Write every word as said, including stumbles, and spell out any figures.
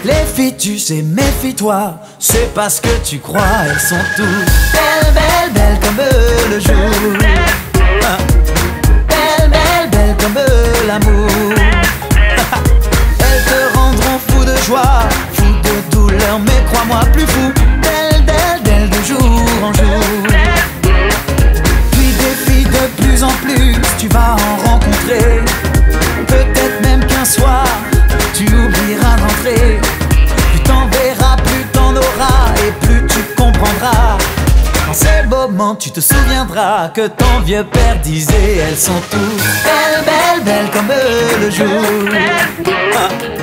Les filles, tu sais, méfie-toi, c'est parce que tu crois, elles sont toutes belles, belles, belles comme le jour. Ah. Belles, belles, belles comme l'amour. Elles te rendront fou de joie, fou de douleur, mais crois-moi plus fou. Belles, belles, belles de jour en jour. Puis des filles de plus en plus, tu vas en rencontrer. Peut-être même qu'un soir, tu oublieras d'entrer. Plus t'en verras, plus t'en auras, et plus tu comprendras. Dans ces moments, tu te souviendras que ton vieux père disait: elles sont toutes belles, belles, belles comme le jour. Ah.